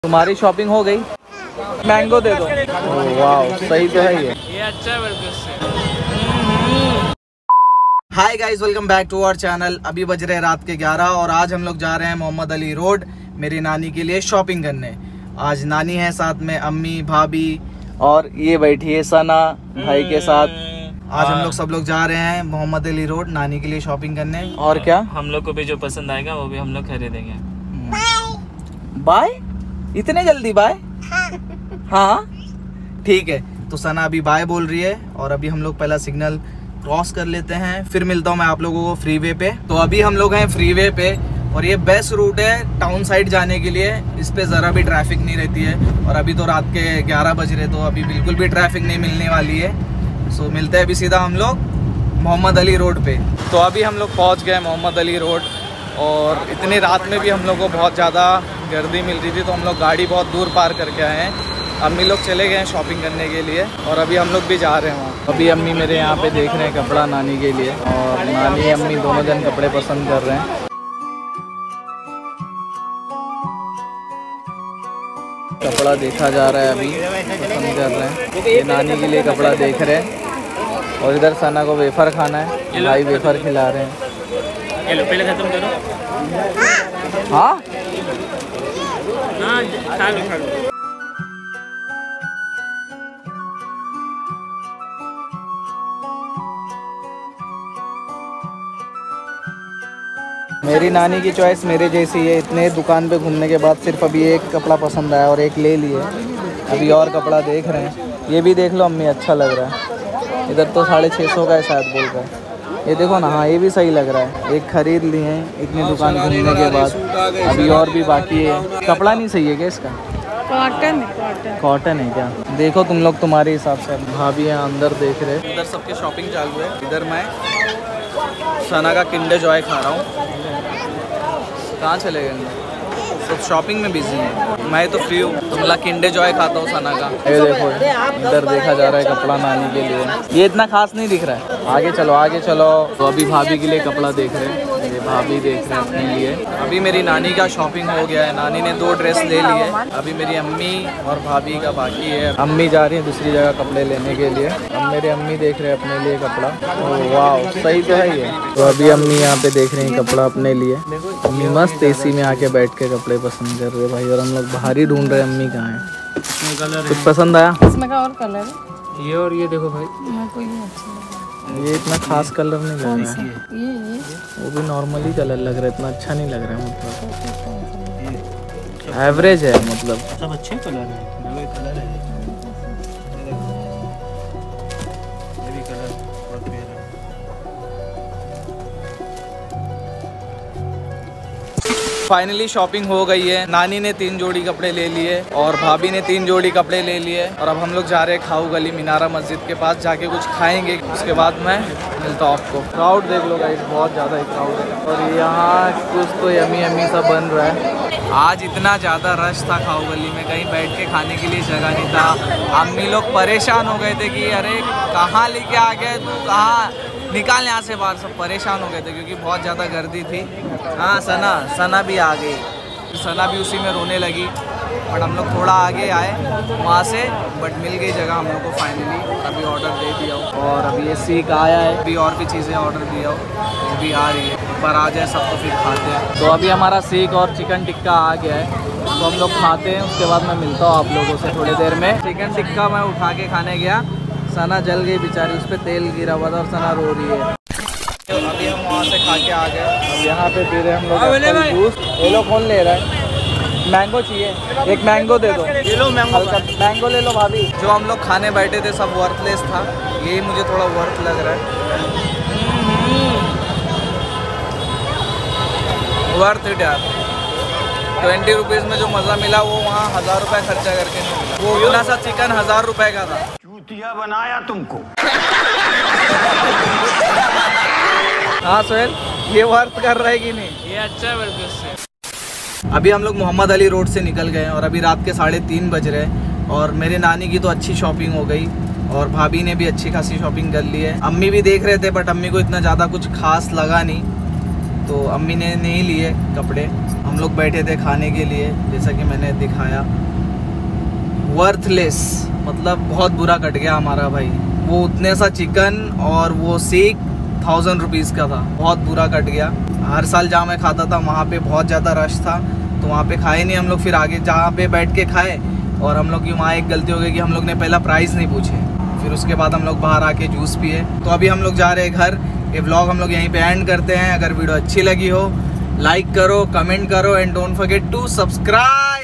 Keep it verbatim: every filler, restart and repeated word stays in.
तुम्हारी शॉपिंग हो गई? मैंगो दे दो। वाह सही तो है ये ये अच्छा है। Hi guys, welcome back to our channel. अभी बज रहे रात के ग्यारह और आज हम लोग जा रहे हैं मोहम्मद अली रोड मेरी नानी के लिए शॉपिंग करने। आज नानी है साथ में, अम्मी, भाभी और ये बैठी है सना भाई के साथ। आज हम लोग सब लोग जा रहे हैं मोहम्मद अली रोड नानी के लिए शॉपिंग करने। और क्या हम लोग को भी जो पसंद आएगा वो भी हम लोग खरीदेंगे। बाय? इतने जल्दी बाय? हाँ ठीक है। तो सना अभी बाय बोल रही है और अभी हम लोग पहला सिग्नल क्रॉस कर लेते हैं, फिर मिलता हूँ मैं आप लोगों को फ्रीवे पे। तो अभी हम लोग हैं फ्रीवे पे और ये बेस्ट रूट है टाउन साइड जाने के लिए। इस पे ज़रा भी ट्रैफिक नहीं रहती है और अभी तो रात के ग्यारह बज रहे तो अभी बिल्कुल भी ट्रैफिक नहीं मिलने वाली है। सो मिलते हैं अभी सीधा हम लोग मोहम्मद अली रोड पे। तो अभी हम लोग पहुँच गए मोहम्मद अली रोड और इतनी रात में भी हम लोग को बहुत ज़्यादा गर्दी मिल रही थी तो हम लोग गाड़ी बहुत दूर पार करके आए हैं। अम्मी लोग चले गए हैं शॉपिंग करने के लिए और अभी हम लोग भी जा रहे हैं वहाँ। अभी अम्मी मेरे यहाँ पे देख रहे हैं कपड़ा नानी के लिए और नानी अम्मी दोनों जन कपड़े पसंद कर रहे हैं। कपड़ा देखा जा रहा है, अभी पसंद कर रहे हैं। ये नानी के लिए कपड़ा देख रहे हैं और इधर सना को वेफर खाना है, भाई वेफर खिला रहे हैं। चलो पहले खत्म करो। हाँ हाँ खा लो खा लो। मेरी नानी की चॉइस मेरे जैसी है। इतने दुकान पे घूमने के बाद सिर्फ अभी एक कपड़ा पसंद आया और एक ले लिए। अभी और कपड़ा देख रहे हैं। ये भी देख लो अम्मी, अच्छा लग रहा है। इधर तो साढ़े छः सौ का है शायद बोल रहा है। ये देखो ना, हाँ ये भी सही लग रहा है। एक खरीद लिए हैं इतनी दुकान घूमने के बाद। अभी और भी बाकी है। कपड़ा नहीं सही है क्या इसका? कॉटन कॉटन कॉटन है क्या? देखो तुम लोग तुम्हारे हिसाब से। भाभी यहाँ अंदर देख रहे हैं। इधर सबके शॉपिंग चालू है। इधर मैं सना का किंडर जॉय खा रहा हूँ। कहाँ चले गए? सब शॉपिंग में बिजी है। मैं तो फ्री हूँ। तुमला किंडर जॉय खाता हूँ सना का। ये देखो इधर देखा जा रहा है कपड़ा नानी के लिए। ये इतना खास नहीं दिख रहा है। आगे चलो आगे चलो। तो अभी भाभी के लिए कपड़ा देख रहे हैं। ये भाभी देख रहे हैं अपने लिए। अभी मेरी नानी का शॉपिंग हो गया है। नानी ने दो ड्रेस ले ली है। अभी मेरी अम्मी और भाभी का बाकी है। अम्मी जा रही है दूसरी जगह कपड़े लेने के लिए। अब मेरे अम्मी देख रहे हैं अपने लिए कपड़ा। वाह सही तो है ये। तो अभी अम्मी यहाँ पे देख रही हैं कपड़ा अपने लिए। अम्मी मस्त एसी में आके बैठ के कपड़े पसंद कर रहे हैं भाई। और हम लोग बाहर ही ढूंढ रहे हैं अम्मी कहाँ है। कलर कुछ पसंद आया? इसमें का और कलर है ये और ये देखो भाई। यहाँ कोई नहीं अच्छा लग ये इतना खास कलर नहीं लग रहा है। रहा है। ये ये वो भी नॉर्मली कलर लग रहा है, इतना अच्छा नहीं लग रहा है। मतलब एवरेज है, मतलब सब अच्छे कलर है। कलर है ये भी कलर बहुत प्यारा है। फाइनली शॉपिंग हो गई है। नानी ने तीन जोड़ी कपड़े ले लिए और भाभी ने तीन जोड़ी कपड़े ले लिए और अब हम लोग जा रहे हैं खाऊ गली मीनारा मस्जिद के पास। जाके कुछ खाएंगे, उसके बाद मैं मिलता हूँ आपको। क्राउड देख लो गाइस, बहुत ज़्यादा ही क्राउड है और यहाँ कुछ तो यमी यमी सा बन रहा है। आज इतना ज़्यादा रश था खाऊ गली में, कहीं बैठ के खाने के लिए जगह नहीं था। अम्मी लोग परेशान हो गए थे कि अरे कहाँ लेके आ गए तू, कहाँ निकाल यहाँ से बाहर। सब परेशान हो गए थे क्योंकि बहुत ज़्यादा गर्दी थी। हाँ सना सना भी आ गई। सना भी उसी में रोने लगी। बट हम लोग थोड़ा आगे आए वहाँ से, बट मिल गई जगह हम लोग को फाइनली। अभी ऑर्डर दे दिया हो और अभी ये सीख आया है। अभी और भी चीज़ें ऑर्डर दिया हो, वो भी आ रही है। ऊपर आ जाए सब तो फिर खाते हैं। तो अभी हमारा सीख और चिकन टिक्का आ गया है तो हम लोग खाते हैं। उसके बाद मैं मिलता हूँ आप लोगों से थोड़ी देर में। चिकन टिक्का मैं उठा के खाने गया, सना जल गई बेचारी, उस पर तेल गिरा हुआ था और सना रो रही है। तो अभी हम वहाँ से खा के आ गए। अब यहाँ पे पी रहे हम लोग जूस। ये लोग कौन ले रहा है? मैंगो चाहिए, एक मैंगो दे दो। ये लो मैंगो। हल्का मैंगो ले लो भाभी। जो हम लोग खाने बैठे थे सब वर्थलेस था, यही मुझे थोड़ा वर्थ लग रहा है। वर्थ इट यार। ट्वेंटी रुपीज़ में जो मज़ा मिला वो वहाँ हज़ार रुपये खर्चा करके नहीं मिला। वो उतना सा चिकन हज़ार रुपये का था। चूतिया बनाया तुमको। हाँ सोहेल, ये वर्थ कर रहा है कि नहीं? ये अच्छा है बिल्कुल से। अभी हम लोग मोहम्मद अली रोड से निकल गए और अभी रात के साढ़े तीन बज रहे हैं और मेरे नानी की तो अच्छी शॉपिंग हो गई और भाभी ने भी अच्छी खासी शॉपिंग कर ली है। अम्मी भी देख रहे थे बट अम्मी को इतना ज़्यादा कुछ खास लगा नहीं तो अम्मी ने नहीं लिए कपड़े। हम लोग बैठे थे खाने के लिए, जैसा कि मैंने दिखाया। वर्थलेस, मतलब बहुत बुरा कट गया हमारा भाई। वो उतने सा चिकन और वो सीख थाउजेंड रुपीज़ का था, बहुत बुरा कट गया। हर साल जहाँ मैं खाता था वहाँ पे बहुत ज़्यादा रश था, तो वहाँ पे खाए नहीं हम लोग। फिर आगे जहाँ पे बैठ के खाए, और हम लोग की वहाँ एक गलती हो गई कि हम लोग ने पहला प्राइस नहीं पूछे। फिर उसके बाद हम लोग बाहर आके जूस पिए। तो अभी हम लोग जा रहे हैं घर। ये व्लॉग हम लोग यहीं पे एंड करते हैं। अगर वीडियो अच्छी लगी हो, लाइक करो, कमेंट करो, and don't forget to subscribe.